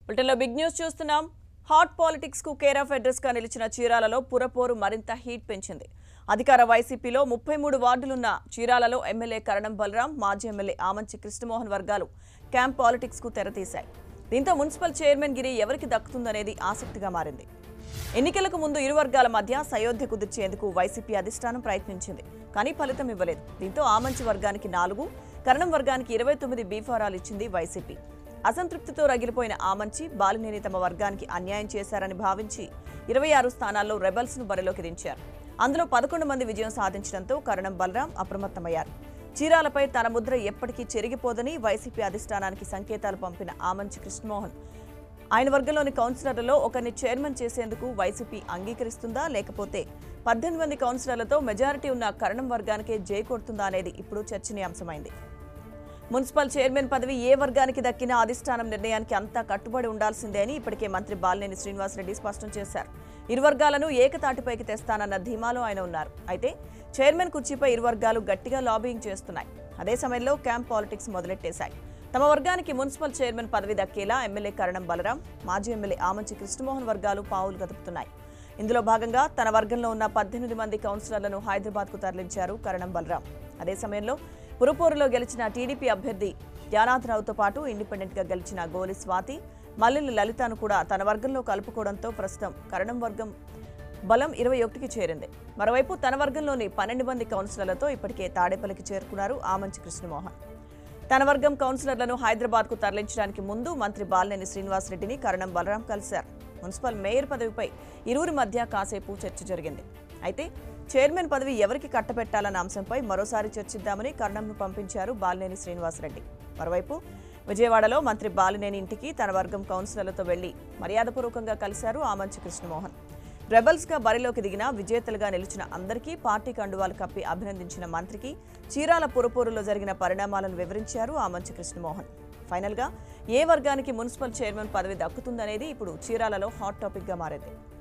బులెటిన్లో big news చూస్తున్నాం. Hot politics కు కేర్ ఆఫ్ అడ్రస్ గా నిలిచిన చీరాలలో పురపోరు మరింత హీట్ పెంచింది. అధికార వైసీపీలో 33 వార్డులున్న చీరాలలో ఎమ్మెల్యే కరణం బలరాం, మాజీ ఎమ్మెల్యే ఆమంచి కృష్ణమోహన్ వర్గాలు క్యాంప్ పాలిటిక్స్ కు తెరతీశాయి. దీంతో మున్సిపల్ చైర్మన్ గిరి ఎవరికి దక్కుతుందనేది ఆసక్తిగా మారింది. ఎన్నికలకు ముందు ఇరు వర్గాల మధ్య సయోధ్య కుదిర్చేందుకు వైసీపీ అధిష్టానం ప్రయత్నించింది. కానీ ఫలితం ఇవ్వలేదు. దీంతో ఆమంచి వర్గానికి 4, కరణం వర్గానికి 29 బీఫారాలు ఇచ్చింది వైసీపీ. అసంతృప్తితో రగిలిపోయిన ఆమంచి, బాలినేని తమ వర్గానికి అన్యాయం చేశారని భావించి 26 స్థానాల్లో రెబల్స్ ను బరిలోకి దించారు. అందులో 11 మంది విజయం సాధించడంతో కరణం బలరాం అప్రమత్తమయ్యారు. చీరాలపై తన ముద్ర ఎప్పటికీ చెరిగిపోదని వైసీపీ అధిష్టానానికి సంకేతాలు పంపిన ఆమంచి కృష్ణమోహన్ ఆయన వర్గంలోని కౌన్సిలర్లలో ఒకరిని చైర్మన్ చేసేందుకు వైసీపీ అంగీకరిస్తుందా, లేకపోతే 18 మంది కౌన్సిలర్లతో మెజారిటీ ఉన్న కరణం వర్గానికే జై కొడుతుందా అనేది ఇప్పుడు చర్చనీయాంశమైంది. మున్సిపల్ చైర్మన్ పదవి ఏ వర్గానికి దక్కినా అధిష్టానం నిర్ణయానికి అంతా కట్టుబడి ఉండాల్సిందే అని ఇప్పటికే మంత్రి బాలినేని శ్రీనివాసరెడ్డి స్పష్టం చేశారు. ఇరు వర్గాలను ఏకతాటిపైకి తెస్తానన్న ధీమాలో ఆయన ఉన్నారు. అయితే చైర్మన్ కుర్చీపై ఇరు వర్గాలు గట్టిగా లాబింగ్ చేస్తున్నాయి. అదే సమయంలో క్యాంప్ పాలిటిక్స్ మొదలెట్టేశాయి. తమ వర్గానికి మున్సిపల్ చైర్మన్ పదవి దక్కేలా ఎమ్మెల్యే కరణం బలరాం, మాజీ ఎమ్మెల్యే ఆమంచి కృష్ణమోహన్ వర్గాలు పావులు కదుపుతున్నాయి. ఇందులో భాగంగా తన వర్గంలో ఉన్న 18 మంది కౌన్సిలర్లను హైదరాబాద్కు తరలించారు కరణం బలరాం. అదే సమయంలో పురపోరులో గెలిచిన టీడీపీ అభ్యర్థి ధ్యానాథరావుతో పాటు ఇండిపెండెంట్ గా గెలిచిన గోలి స్వాతి, మల్లెల లలితను కూడా తన వర్గంలో కలుపుకోవడంతో ప్రస్తుతం కరణం వర్గం బలం 21కి చేరింది. మరోవైపు తన వర్గంలోని 12 మంది కౌన్సిలర్లతో ఇప్పటికే తాడేపల్లికి చేరుకున్నారు ఆమంచి కృష్ణమోహన్. తన వర్గం కౌన్సిలర్లను హైదరాబాద్కు తరలించడానికి ముందు మంత్రి బాలినేని శ్రీనివాసరెడ్డిని కరణం బలరాం కలిశారు. మున్సిపల్ మేయర్ పదవిపై ఇరువురి మధ్య కాసేపు చర్చ జరిగింది. అయితే చైర్మన్ పదవి ఎవరికి కట్టబెట్టాలన్న అంశంపై మరోసారి చర్చిద్దామని కరణంను పంపించారు బాలినేని శ్రీనివాసరెడ్డి. మరోవైపు విజయవాడలో మంత్రి బాలినేని ఇంటికి తన వర్గం కౌన్సిలర్లతో వెళ్లి మర్యాదపూర్వకంగా కలిశారు ఆమంచి కృష్ణమోహన్. రెబల్స్ గా బరిలోకి దిగిన విజేతలుగా నిలిచిన అందరికీ పార్టీ కండువాలు కప్పి అభినందించిన మంత్రికి చీరాల పురపోరులో జరిగిన పరిణామాలను వివరించారు ఆమంచి కృష్ణమోహన్. ఫైనల్ గా ఏ వర్గానికి మున్సిపల్ చైర్మన్ పదవి దక్కుతుందనేది ఇప్పుడు చీరాలలో హాట్ టాపిక్ గా మారింది.